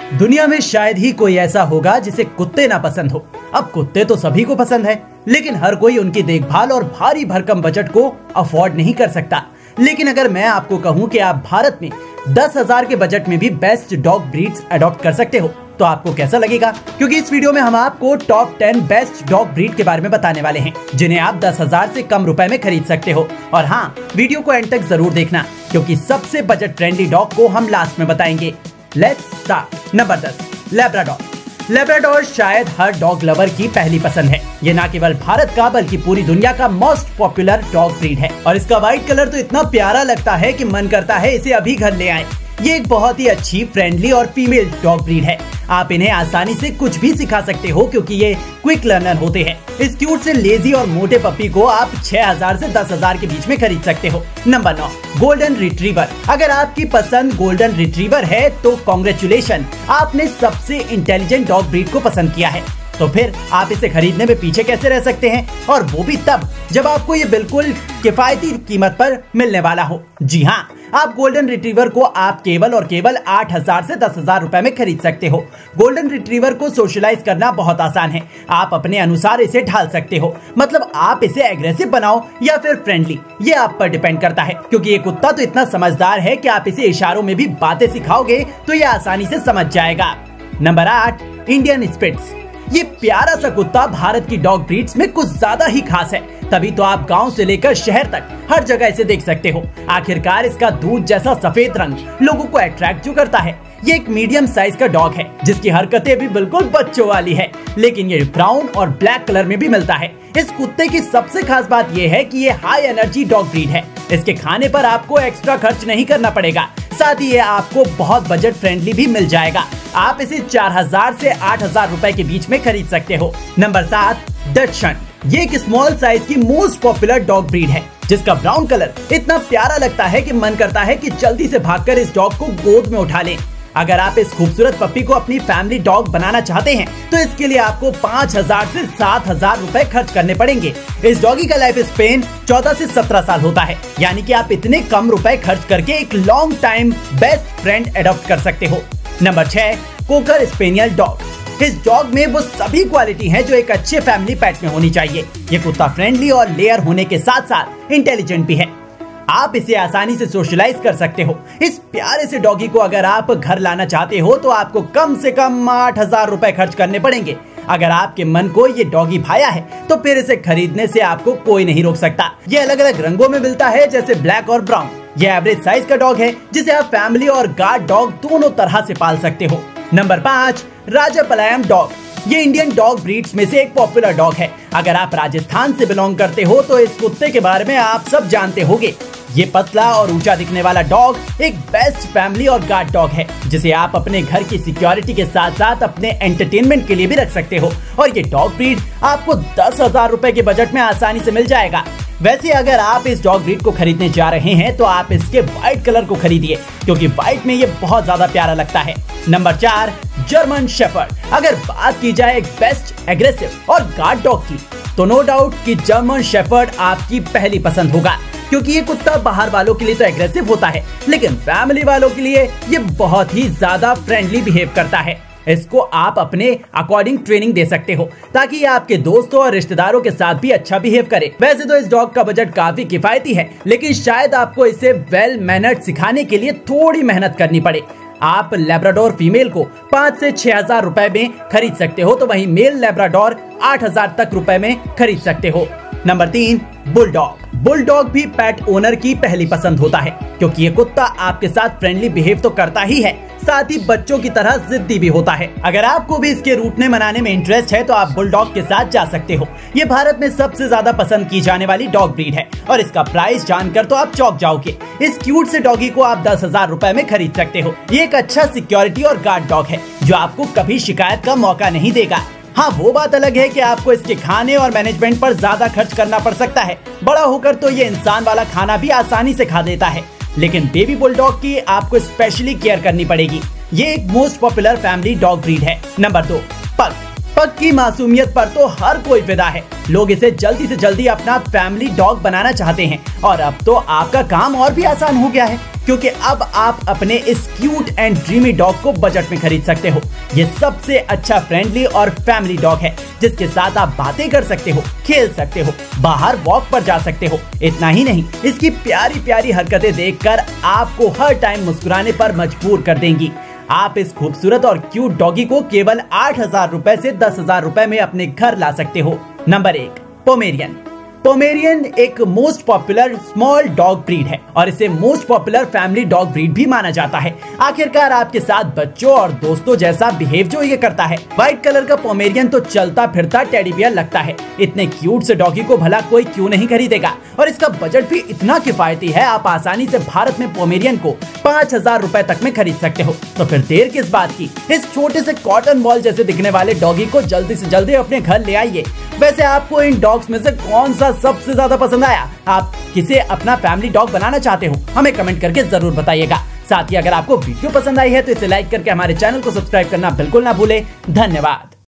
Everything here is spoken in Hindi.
दुनिया में शायद ही कोई ऐसा होगा जिसे कुत्ते ना पसंद हो। अब कुत्ते तो सभी को पसंद है, लेकिन हर कोई उनकी देखभाल और भारी भरकम बजट को अफोर्ड नहीं कर सकता। लेकिन अगर मैं आपको कहूं कि आप भारत में 10,000 के बजट में भी बेस्ट डॉग ब्रीड्स अडॉप्ट कर सकते हो, तो आपको कैसा लगेगा? क्योंकि इस वीडियो में हम आपको टॉप 10 बेस्ट डॉग ब्रीड के बारे में बताने वाले हैं, जिन्हें आप 10,000 से कम रुपए में खरीद सकते हो। और हाँ, वीडियो को एंड तक जरूर देखना, क्योंकि सबसे बजट फ्रेंडली डॉग को हम लास्ट में बताएंगे। Let's start. Number 10, Labrador. Labrador शायद हर डॉग लवर की पहली पसंद है। ये न केवल भारत का बल्कि पूरी दुनिया का मोस्ट पॉपुलर डॉग ब्रीड है और इसका व्हाइट कलर तो इतना प्यारा लगता है कि मन करता है इसे अभी घर ले आए। ये एक बहुत ही अच्छी, फ्रेंडली और फीमेल डॉग ब्रीड है। आप इन्हें आसानी से कुछ भी सिखा सकते हो क्योंकि ये क्विक लर्नर होते हैं। इस क्यूट से लेजी और मोटे पपी को आप 6,000 से 10,000 के बीच में खरीद सकते हो। Number 9, golden retriever. अगर आपकी पसंद गोल्डन रिट्रीवर है तो कांग्रेचुलेशन, आपने सबसे इंटेलिजेंट डॉग ब्रीड को पसंद किया है। तो फिर आप इसे खरीदने में पीछे कैसे रह सकते हैं, और वो भी तब जब आपको ये बिल्कुल किफायती कीमत पर मिलने वाला हो। जी हाँ, आप गोल्डन रिट्रीवर को आप केवल और केवल 8,000 से 10,000 रुपए में खरीद सकते हो। गोल्डन रिट्रीवर को सोशलाइज करना बहुत आसान है। आप अपने अनुसार इसे ढाल सकते हो, मतलब आप इसे एग्रेसिव बनाओ या फिर फ्रेंडली, ये आप पर डिपेंड करता है। क्योंकि ये कुत्ता तो इतना समझदार है कि आप इसे इशारों में भी बातें सिखाओगे तो ये आसानी से समझ जाएगा। Number 8, Indian spitz. ये प्यारा सा कुत्ता भारत की डॉग ब्रीड्स में कुछ ज्यादा ही खास है, तभी तो आप गांव से लेकर शहर तक हर जगह इसे देख सकते हो। आखिरकार इसका दूध जैसा सफेद रंग लोगों को अट्रैक्ट जो करता है। ये एक मीडियम साइज का डॉग है जिसकी हरकतें भी बिल्कुल बच्चों वाली है, लेकिन ये ब्राउन और ब्लैक कलर में भी मिलता है। इस कुत्ते की सबसे खास बात ये है कि ये हाई एनर्जी डॉग ब्रीड है। इसके खाने पर आपको एक्स्ट्रा खर्च नहीं करना पड़ेगा, साथ ही ये आपको बहुत बजट फ्रेंडली भी मिल जाएगा। आप इसे 4,000 से 8,000 रुपए के बीच में खरीद सकते हो। Number 7, dachshund. ये एक स्मॉल साइज की मोस्ट पॉपुलर डॉग ब्रीड है, जिसका ब्राउन कलर इतना प्यारा लगता है कि मन करता है कि जल्दी से भागकर इस डॉग को गोद में उठा लें। अगर आप इस खूबसूरत पप्पी को अपनी फैमिली डॉग बनाना चाहते हैं तो इसके लिए आपको 5,000 से 7,000 रुपए खर्च करने पड़ेंगे। इस डॉगी का लाइफ स्पेन 14 से 17 साल होता है, यानी कि आप इतने कम रुपए खर्च करके एक long time best friend adopt कर सकते हो। Number 6, cocker spaniel dog. इस डॉग में वो सभी क्वालिटी हैं जो एक अच्छे फैमिली पेट में होनी चाहिए। ये कुत्ता फ्रेंडली और लेयर होने के साथ साथ इंटेलिजेंट भी है। आप इसे आसानी से सोशलाइज कर सकते हो। इस प्यारे से डॉगी को अगर आप घर लाना चाहते हो तो आपको कम से कम 8,000 रुपए खर्च करने पड़ेंगे। अगर आपके मन को ये डॉगी भाया है तो फिर इसे खरीदने से आपको कोई नहीं रोक सकता। ये अलग अलग रंगों में मिलता है, जैसे ब्लैक और ब्राउन। ये एवरेज साइज का डॉग है जिसे आप फैमिली और गार्ड डॉग दोनों तरह से पाल सकते हो। Number 5, Rajapalayam dog. ये इंडियन डॉग ब्रीड्स में से एक पॉपुलर डॉग है। अगर आप राजस्थान से बिलोंग करते हो तो इस कुत्ते के बारे में आप सब जानते होंगे। ये पतला और ऊंचा दिखने वाला डॉग एक बेस्ट फैमिली और गार्ड डॉग है, जिसे आप अपने घर की सिक्योरिटी के साथ साथ अपने एंटरटेनमेंट के लिए भी रख सकते हो। और ये डॉग ब्रीड आपको 10,000 रुपए के बजट में आसानी से मिल जाएगा। वैसे अगर आप इस डॉग ब्रीड को खरीदने जा रहे हैं तो आप इसके व्हाइट कलर को खरीदिए, क्योंकि व्हाइट में ये बहुत ज्यादा प्यारा लगता है। Number 4, German shepherd. अगर बात की जाए एक बेस्ट एग्रेसिव और गार्ड डॉग की, तो नो डाउट कि जर्मन शेफर्ड आपकी पहली पसंद होगा, क्योंकि ये कुत्ता बाहर वालों के लिए तो एग्रेसिव होता है, लेकिन फैमिली वालों के लिए ये बहुत ही ज्यादा फ्रेंडली बिहेव करता है। इसको आप अपने अकॉर्डिंग ट्रेनिंग दे सकते हो ताकि ये आपके दोस्तों और रिश्तेदारों के साथ भी अच्छा बिहेव करे। वैसे तो इस डॉग का बजट काफी किफायती है, लेकिन शायद आपको इसे वेल मैनर्ड सिखाने के लिए थोड़ी मेहनत करनी पड़े। आप लैब्राडोर फीमेल को 5 से 6,000 रुपए में खरीद सकते हो, तो वहीं मेल लैब्राडोर 8,000 तक रुपए में खरीद सकते हो। Number 3, bulldog. बुलडॉग भी पेट ओनर की पहली पसंद होता है, क्योंकि ये कुत्ता आपके साथ फ्रेंडली बिहेव तो करता ही है, साथ ही बच्चों की तरह जिद्दी भी होता है। अगर आपको भी इसके रूठने मनाने में इंटरेस्ट है तो आप बुलडॉग के साथ जा सकते हो। ये भारत में सबसे ज्यादा पसंद की जाने वाली डॉग ब्रीड है और इसका प्राइस जानकर तो आप चौंक जाओगे। इस क्यूट से डॉगी को आप 10,000 रुपए में खरीद सकते हो। ये एक अच्छा सिक्योरिटी और गार्ड डॉग है जो आपको कभी शिकायत का मौका नहीं देगा। हाँ, वो बात अलग है कि आपको इसके खाने और मैनेजमेंट पर ज्यादा खर्च करना पड़ सकता है। बड़ा होकर तो ये इंसान वाला खाना भी आसानी से खा देता है, लेकिन बेबी बुलडॉग की आपको स्पेशली केयर करनी पड़ेगी। ये एक most popular family dog breed है। Number 2, pug. पक्की मासूमियत पर तो हर कोई फिदा है। लोग इसे जल्दी से जल्दी अपना फैमिली डॉग बनाना चाहते हैं और अब तो आपका काम और भी आसान हो गया है, क्योंकि अब आप अपने इस क्यूट एंड ड्रीमी डॉग को बजट में खरीद सकते हो। ये सबसे अच्छा फ्रेंडली और फैमिली डॉग है जिसके साथ आप बातें कर सकते हो, खेल सकते हो, बाहर वॉक पर जा सकते हो। इतना ही नहीं, इसकी प्यारी प्यारी हरकतें देखकर आपको हर टाइम मुस्कुराने पर मजबूर कर देंगी। आप इस खूबसूरत और क्यूट डॉगी को केवल 8,000 रुपए से 10,000 रुपए में अपने घर ला सकते हो। Number 1, Pomeranian. पोमेरियन एक most popular small dog breed है और इसे most popular family dog breed भी माना जाता है। आखिरकार आपके साथ बच्चों और दोस्तों जैसा बिहेव जो ये करता है। व्हाइट कलर का पोमेरियन तो चलता फिरता टेडी बियर लगता है। इतने क्यूट से डॉगी को भला कोई क्यों नहीं खरीदेगा, और इसका बजट भी इतना किफायती है, आप आसानी से भारत में पोमेरियन को 5,000 रुपए तक में खरीद सकते हो। तो फिर देर किस बात की, इस छोटे से कॉटन बॉल जैसे दिखने वाले डॉगी को जल्दी से जल्दी अपने घर ले आइए। वैसे आपको इन डॉग्स में से कौन सा सबसे ज्यादा पसंद आया? आप किसे अपना फैमिली डॉग बनाना चाहते हो? हमें कमेंट करके जरूर बताइएगा। साथ ही अगर आपको वीडियो पसंद आई है तो इसे लाइक करके हमारे चैनल को सब्सक्राइब करना बिल्कुल ना भूले। धन्यवाद।